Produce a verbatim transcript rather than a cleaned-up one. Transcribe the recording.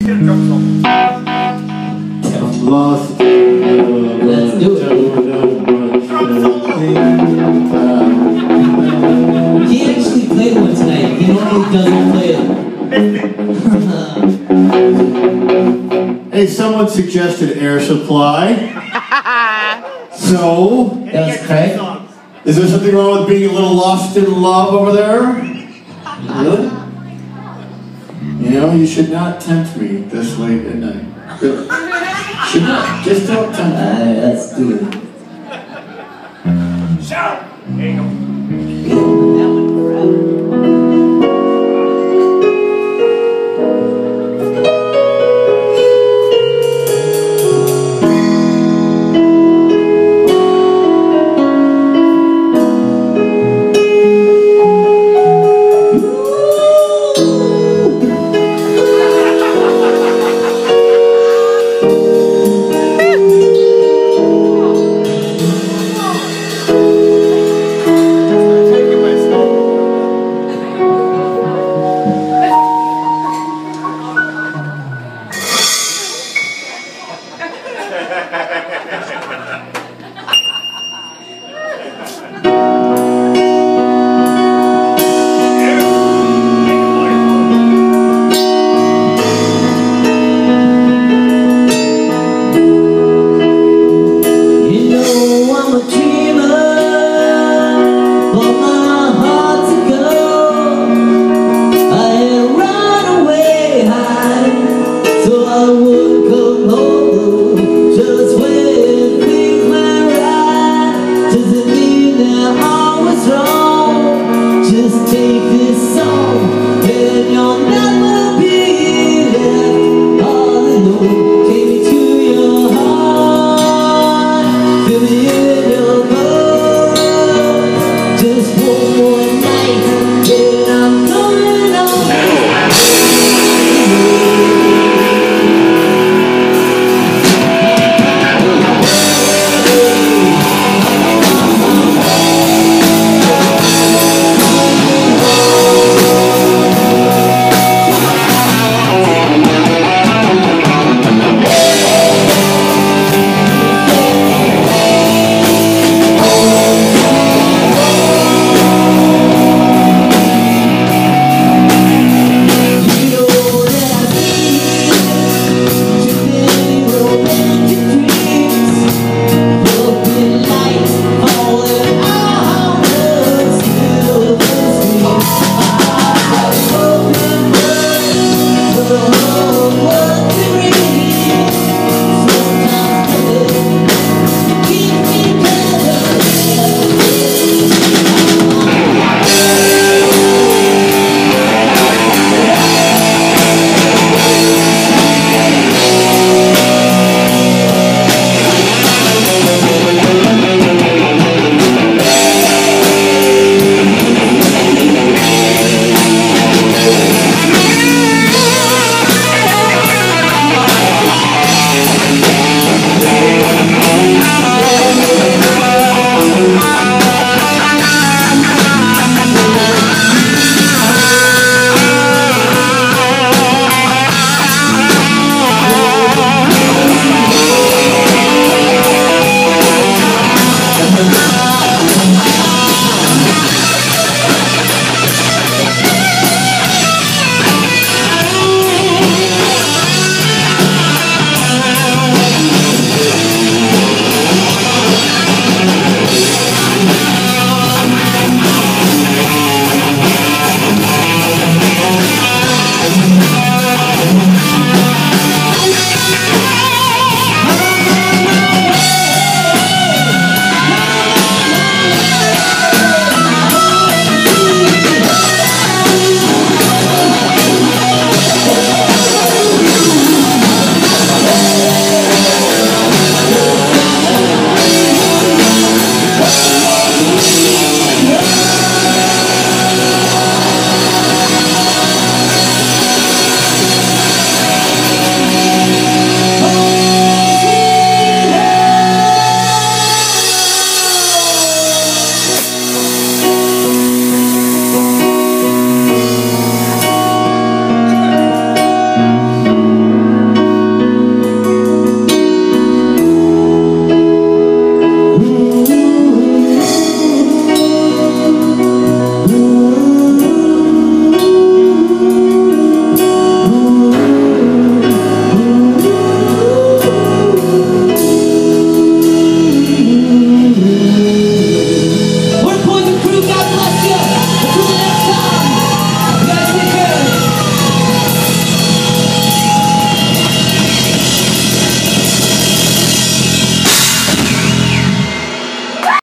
Lost. Let's do it. He actually played one tonight. He normally doesn't play it. Hey, someone suggested Air Supply. So, That was Craig. is there something wrong with being a little lost in love over there? Really? You know, you should not tempt me this late at night. Really. Should not. Just don't tempt me. Alright, let's do it. Shout! There you go.